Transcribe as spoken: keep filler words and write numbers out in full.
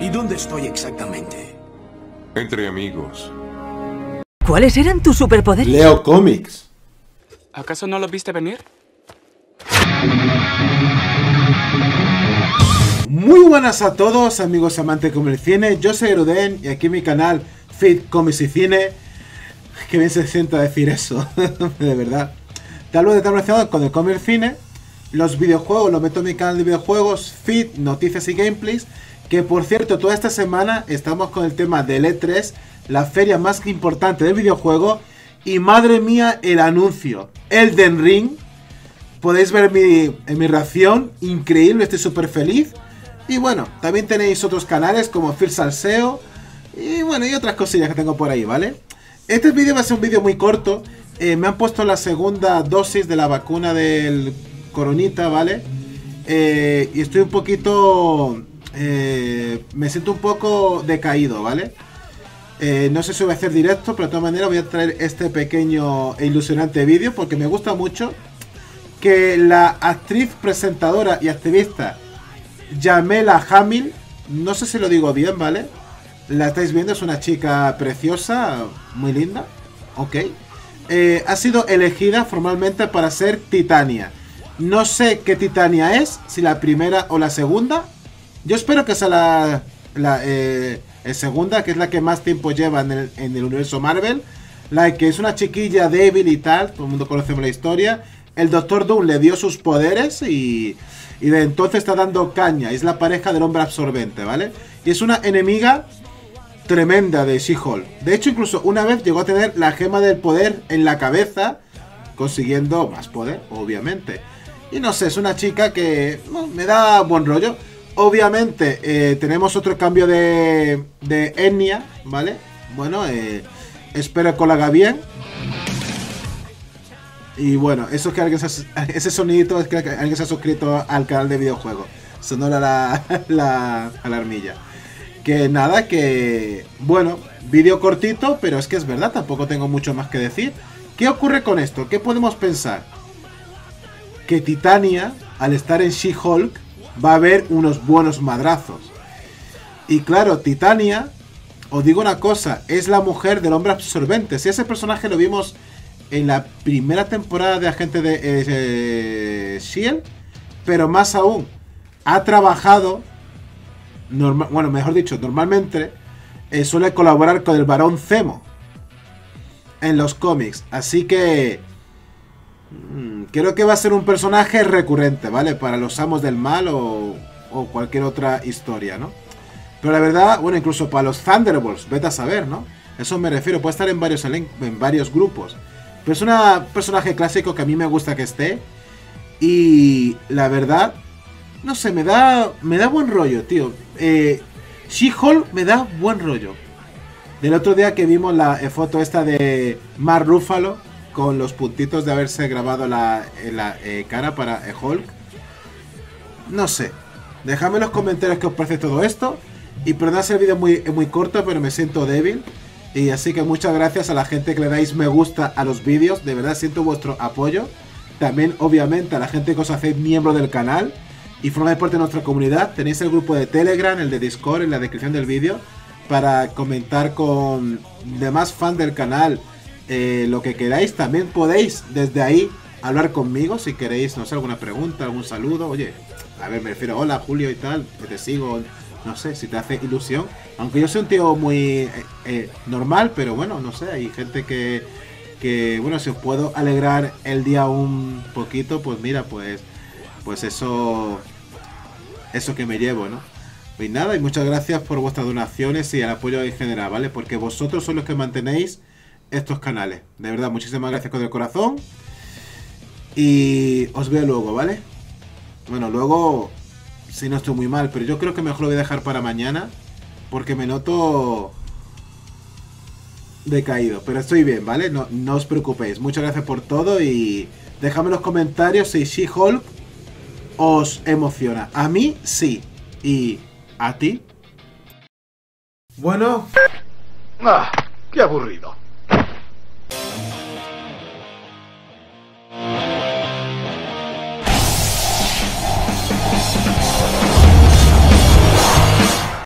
¿Y dónde estoy exactamente? Entre amigos. ¿Cuáles eran tus superpoderes? Leo cómics. ¿Acaso no lo viste venir? Muy buenas a todos, amigos amantes como el cine. Yo soy Eruden y aquí en mi canal Fit Comics y Cine. Qué bien se sienta decir eso, de verdad. Te hablo de estar relacionado con el cómic y cine, los videojuegos, lo meto en mi canal de videojuegos, Fit, noticias y gameplays. Que por cierto, toda esta semana estamos con el tema del E tres, la feria más importante del videojuego. Y madre mía, el anuncio, Elden Ring. Podéis ver mi, en mi reacción, increíble, estoy súper feliz. Y bueno, también tenéis otros canales como Phil Salseo. Y bueno, y otras cosillas que tengo por ahí, ¿vale? Este vídeo va a ser un vídeo muy corto. eh, Me han puesto la segunda dosis de la vacuna del coronita, ¿vale? Eh, y estoy un poquito... Eh, me siento un poco decaído, ¿vale? Eh, no sé si voy a hacer directo, pero de todas maneras voy a traer este pequeño e ilusionante vídeo porque me gusta mucho que la actriz, presentadora y activista Yamela Jamil, no sé si lo digo bien, ¿vale? La estáis viendo, es una chica preciosa, muy linda, ok. Eh, ha sido elegida formalmente para ser Titania. No sé qué Titania es, si la primera o la segunda. Yo espero que sea la, la eh, segunda, que es la que más tiempo lleva en el, en el universo Marvel. La que es una chiquilla débil y tal, todo el mundo conocemos la historia. El Doctor Doom le dio sus poderes y, y de entonces está dando caña. Es la pareja del hombre absorbente, ¿vale? Y es una enemiga tremenda de She-Hulk. De hecho, incluso una vez llegó a tener la gema del poder en la cabeza, consiguiendo más poder, obviamente. Y no sé, es una chica que no, me da buen rollo. Obviamente, eh, tenemos otro cambio de, de etnia, ¿vale? Bueno, eh, espero que lo haga bien. Y bueno, eso es que alguien se, ese sonidito es que alguien se ha suscrito al canal de videojuegos. Sonora la, la alarmilla. Que nada, que... Bueno, vídeo cortito, pero es que es verdad, tampoco tengo mucho más que decir. ¿Qué ocurre con esto? ¿Qué podemos pensar? Que Titania, al estar en She-Hulk, va a haber unos buenos madrazos. Y claro, Titania, os digo una cosa, es la mujer del hombre absorbente. Si ese personaje lo vimos en la primera temporada de Agente de eh, Shield, pero más aún, ha trabajado, normal, bueno, mejor dicho, normalmente eh, suele colaborar con el Barón Zemo en los cómics. Así que creo que va a ser un personaje recurrente, ¿vale? Para los amos del mal o, o cualquier otra historia, ¿no? Pero la verdad, bueno, incluso para los Thunderbolts, vete a saber, ¿no? Eso me refiero, puede estar en varios, en varios grupos. Pero es un personaje clásico que a mí me gusta que esté. Y la verdad, no sé, me da, me da buen rollo, tío. Eh, She-Hulk me da buen rollo. Del otro día que vimos la eh, foto esta de Mark Ruffalo, con los puntitos de haberse grabado la, la eh, cara para eh, Hulk. No sé. Dejadme en los comentarios qué os parece todo esto. Y perdonad si el vídeo es muy, muy corto, pero me siento débil. Y así que muchas gracias a la gente que le dais me gusta a los vídeos. De verdad siento vuestro apoyo. También, obviamente, a la gente que os hacéis miembro del canal y formáis parte de nuestra comunidad. Tenéis el grupo de Telegram, el de Discord en la descripción del vídeo, para comentar con demás fans del canal. Eh, lo que queráis, también podéis desde ahí hablar conmigo si queréis, no sé, alguna pregunta, algún saludo. Oye, a ver, me refiero, hola Julio y tal, que te sigo, no sé, si te hace ilusión. Aunque yo soy un tío muy eh, eh, normal, pero bueno, no sé, hay gente que, que, bueno, si os puedo alegrar el día un poquito, pues mira, pues, pues eso, eso que me llevo, ¿no? Y nada, y muchas gracias por vuestras donaciones y el apoyo en general, ¿vale? Porque vosotros sois los que mantenéis estos canales. De verdad, muchísimas gracias con el corazón. Y os veo luego, ¿vale? Bueno, luego, si no estoy muy mal, pero yo creo que mejor lo voy a dejar para mañana, porque me noto decaído. Pero estoy bien, ¿vale? No, no os preocupéis. Muchas gracias por todo y dejadme en los comentarios si She-Hulk os emociona. A mí, sí. ¿Y a ti? Bueno. Ah, qué aburrido.